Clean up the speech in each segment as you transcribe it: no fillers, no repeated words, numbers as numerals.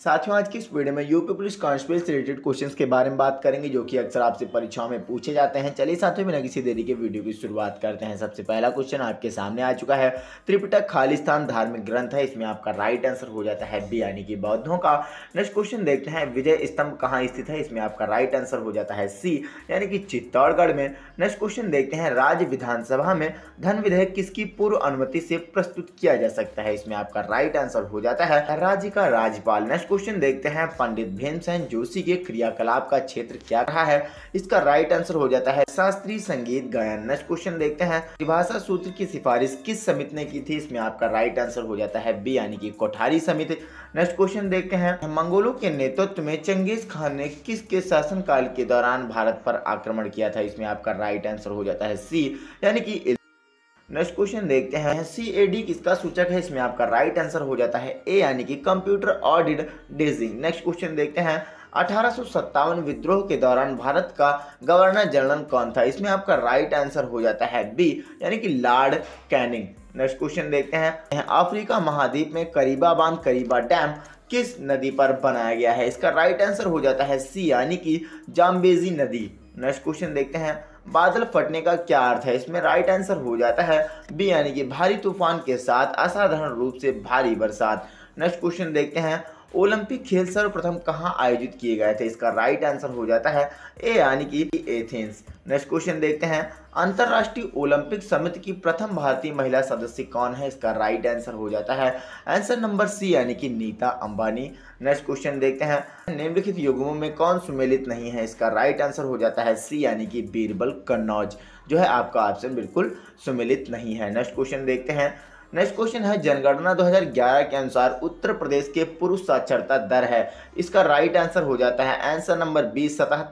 साथियों, आज की इस वीडियो में यूपी पुलिस कांस्टेबल से रिलेटेड क्वेश्चंस के बारे में बात करेंगे जो कि अक्सर आपसे परीक्षाओं में पूछे जाते हैं। चलिए साथियों, बिना किसी देरी के वीडियो की शुरुआत करते हैं। सबसे पहला क्वेश्चन आपके सामने आ चुका है। त्रिपिटक खालिस्तान धार्मिक ग्रंथ है, इसमें आपका राइट आंसर हो जाता है बी यानी कि बौद्धों का। नेक्स्ट क्वेश्चन देखते हैं, विजय स्तंभ कहाँ स्थित है, इसमें आपका राइट आंसर हो जाता है सी यानी कि चित्तौड़गढ़ में। नेक्स्ट क्वेश्चन देखते हैं, राज्य विधानसभा में धन विधेयक किसकी पूर्व अनुमति से प्रस्तुत किया जा सकता है, इसमें आपका राइट आंसर हो जाता है राज्य का राज्यपाल। नेक्स्ट क्वेश्चन देखते हैं, पंडित भीमसेन जोशी के क्रियाकलाप का क्षेत्र क्या रहा है, इसका राइट आंसर हो जाता है शास्त्रीय संगीत गायन। नेक्स्ट क्वेश्चन देखते हैं, त्रिभाषा सूत्र की सिफारिश किस समिति ने की थी, इसमें आपका राइट आंसर हो जाता है बी यानी कि कोठारी समिति। नेक्स्ट क्वेश्चन देखते हैं, मंगोलों के नेतृत्व में चंगेज खान ने किसके शासनकाल के दौरान भारत पर आक्रमण किया था, इसमें आपका राइट आंसर हो जाता है सी यानी कि। नेक्स्ट क्वेश्चन देखते हैं, CAD किसका सूचक है, इसमें आपका राइट आंसर हो जाता है ए यानी कि कंप्यूटर ऑडिट डेजिंग। नेक्स्ट क्वेश्चन देखते हैं, 1857 विद्रोह के दौरान भारत का गवर्नर जनरल कौन था, इसमें आपका राइट आंसर हो जाता है बी यानी कि लॉर्ड कैनिंग। नेक्स्ट क्वेश्चन देखते हैं, अफ्रीका महाद्वीप में करीबा बांध करीबा डैम किस नदी पर बनाया गया है, इसका राइट आंसर हो जाता है सी यानी कि जाम्बेजी नदी। नेक्स्ट क्वेश्चन देखते हैं, बादल फटने का क्या अर्थ है, इसमें राइट आंसर हो जाता है बी यानी कि भारी तूफान के साथ असाधारण रूप से भारी बरसात। नेक्स्ट क्वेश्चन देखते हैं, ओलंपिक खेल सर्वप्रथम कहाँ आयोजित किए गए थे, इसका राइट आंसर हो जाता है ए यानी कि एथेंस। नेक्स्ट क्वेश्चन देखते हैं, अंतर्राष्ट्रीय ओलंपिक समिति की प्रथम भारतीय महिला सदस्य कौन है, इसका राइट आंसर हो जाता है आंसर नंबर सी यानी कि नीता अंबानी। नेक्स्ट क्वेश्चन देखते हैं, निम्नलिखित युग्मों में कौन सुमेलित नहीं है, इसका राइट आंसर हो जाता है सी यानी कि बीरबल कन्नौज, जो है आपका ऑप्शन बिल्कुल सुमेलित नहीं है। नेक्स्ट क्वेश्चन देखते हैं, नेक्स्ट क्वेश्चन है, जनगणना 2011 के अनुसार उत्तर प्रदेश के पुरुष साक्षरता दर है, इसका राइट आंसर हो जाता है answer number B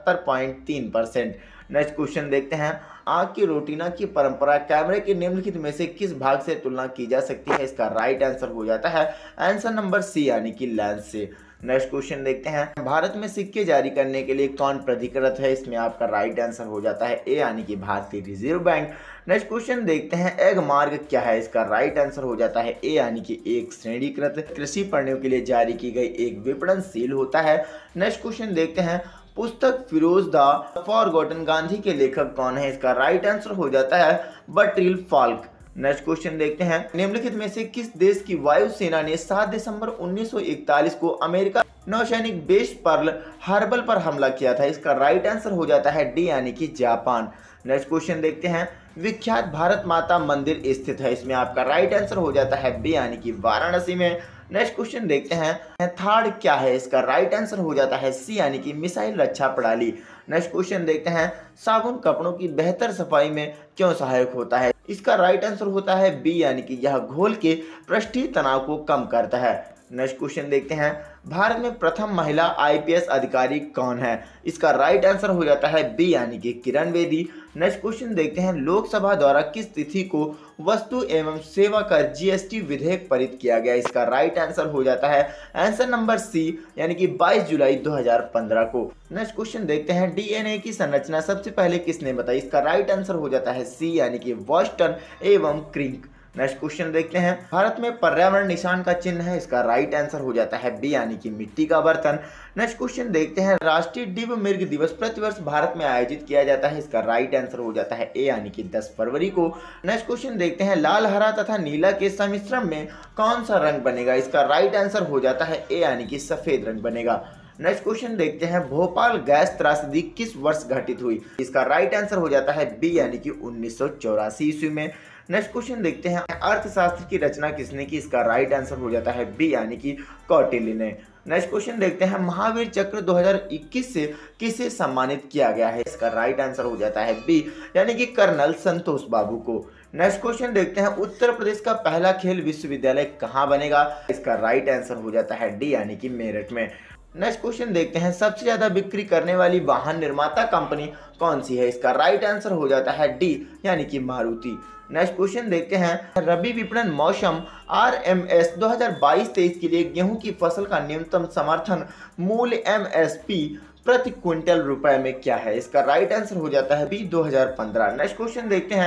77.3%। Next question देखते हैं, आंख की रोटिना की परंपरा कैमरे के निम्नलिखित में से किस भाग से तुलना की जा सकती है, इसका राइट आंसर हो जाता है आंसर नंबर सी यानी कि लेंस से। नेक्स्ट क्वेश्चन देखते हैं, भारत में सिक्के जारी करने के लिए कौन प्राधिकृत है, इसमें आपका राइट आंसर हो जाता है ए यानी कि भारतीय रिजर्व बैंक। नेक्स्ट क्वेश्चन देखते हैं, एग मार्ग क्या है, इसका राइट आंसर हो जाता है ए यानी कि एक श्रेणीकृत कृषि पण्यों के लिए जारी की गई एक विपणनशील होता है। नेक्स्ट क्वेश्चन देखते हैं, पुस्तक फिरोज द फॉरगॉटन गांधी के लेखक कौन है, इसका राइट आंसर हो जाता है बर्ट्रिल फॉल्क। नेक्स्ट क्वेश्चन देखते हैं, निम्नलिखित में से किस देश की वायुसेना ने 7 दिसंबर 1941 को अमेरिका नौसैनिक बेस पर्ल हार्बर पर हमला किया था, इसका राइट आंसर हो जाता है डी यानी कि जापान। नेक्स्ट क्वेश्चन देखते हैं, विख्यात भारत माता मंदिर स्थित है, इसमें आपका राइट आंसर हो जाता है बी यानी कि वाराणसी में। नेक्स्ट क्वेश्चन देखते हैं, थाड़ क्या है, इसका राइट आंसर हो जाता है सी यानी कि मिसाइल रक्षा प्रणाली। नेक्स्ट क्वेश्चन देखते हैं, साबुन कपड़ों की बेहतर सफाई में क्यों सहायक होता है, इसका राइट आंसर होता है बी यानी कि यह घोल के पृष्ठीय तनाव को कम करता है। नेक्स्ट क्वेश्चन देखते हैं, भारत में प्रथम महिला IPS अधिकारी कौन है, इसका राइट आंसर हो जाता है बी यानी कि किरण बेदी। नेक्स्ट क्वेश्चन देखते हैं, लोकसभा द्वारा किस तिथि को वस्तु एवं सेवा कर GST विधेयक पारित किया गया, इसका राइट आंसर हो जाता है आंसर नंबर सी यानी कि 22 जुलाई 2015 को। नेक्स्ट क्वेश्चन देखते हैं, DNA की संरचना सबसे पहले किसने बताई, इसका राइट आंसर हो जाता है सी यानी कि वॉस्टन एवं क्रिंक। नेक्स्ट क्वेश्चन देखते हैं, भारत में पर्यावरण निशान का चिन्ह है, इसका राइट आंसर हो जाता है बी यानी कि मिट्टी का बर्तन। नेक्स्ट क्वेश्चन देखते हैं, राष्ट्रीय डिव मृग दिवस प्रतिवर्ष भारत में आयोजित किया जाता है, इसका राइट आंसर हो जाता है ए यानी कि 10 फरवरी को। नेक्स्ट क्वेश्चन देखते हैं, लाल हरा तथा नीला के सम्मिश्रण में कौन सा रंग बनेगा, इसका राइट आंसर हो जाता है ए यानी कि सफेद रंग बनेगा। नेक्स्ट क्वेश्चन देखते हैं, भोपाल गैस त्रासदी किस वर्ष घटित हुई, इसका राइट आंसर हो जाता है बी यानी कि 1984 ईस्वी में। नेक्स्ट क्वेश्चन देखते हैं, अर्थशास्त्र की रचना किसने की, इसका राइट आंसर हो जाता है बी यानी कि कौटिल्य ने। नेक्स्ट क्वेश्चन देखते हैं, महावीर चक्र 2021 से किसे सम्मानित किया गया है, इसका राइट आंसर हो जाता है बी यानी कि कर्नल संतोष बाबू को। नेक्स्ट क्वेश्चन देखते हैं, उत्तर प्रदेश का पहला खेल विश्वविद्यालय कहाँ बनेगा, इसका राइट आंसर हो जाता है डी यानी कि मेरठ में। नेक्स्ट क्वेश्चन देखते हैं, सबसे ज्यादा बिक्री करने वाली वाहन निर्माता कंपनी कौन सी है, इसका राइट आंसर हो जाता है डी यानी कि मारुति। नेक्स्ट क्वेश्चन देखते हैं, रबी विपणन मौसम RMS 2022-23 के लिए गेहूं की फसल का न्यूनतम समर्थन मूल्य MSP प्रति क्विंटल रुपए में क्या है, इसका राइट आंसर हो जाता है बी 2015। नेक्स्ट क्वेश्चन देखते हैं,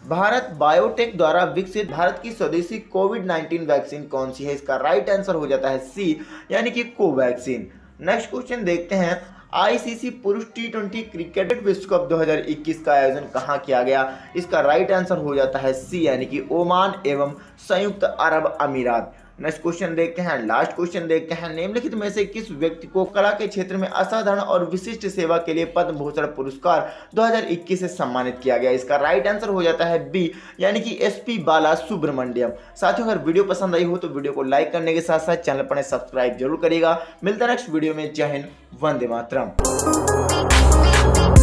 भारत बायोटेक द्वारा विकसित भारत की स्वदेशी कोविड-19 वैक्सीन कौन सी है? इसका राइट आंसर हो जाता है सी, यानी कि कोवैक्सीन। नेक्स्ट क्वेश्चन देखते हैं, आईसीसी पुरुष टी20 क्रिकेट विश्व कप 2021 का आयोजन कहां किया गया? इसका राइट आंसर हो जाता है सी, यानी कि ओमान एवं संयुक्त अरब अमीरात। नेक्स्ट क्वेश्चन देखते हैं, लास्ट क्वेश्चन देखते हैं, निम्नलिखित में से किस व्यक्ति को कला के क्षेत्र में असाधारण और विशिष्ट सेवा के लिए पद्म भूषण पुरस्कार 2021 से सम्मानित किया गया? इसका राइट आंसर हो जाता है बी, यानी कि एसपी बाला सुब्रमण्यम। साथियों, अगर वीडियो पसंद आई हो तो वीडियो को लाइक करने के साथ साथ चैनल पर सब्सक्राइब जरूर करिएगा। मिलता है नेक्स्ट वीडियो में। जय हिंद, वंदे मातरम।